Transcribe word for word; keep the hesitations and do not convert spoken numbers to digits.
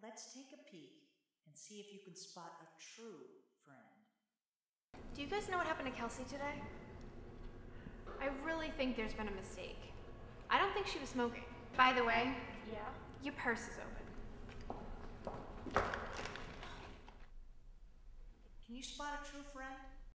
let's take a peek and see if you can spot a true friend. Do you guys know what happened to Kelsey today? I really think there's been a mistake. I don't think she was smoking. By the way, Yeah? your purse is open.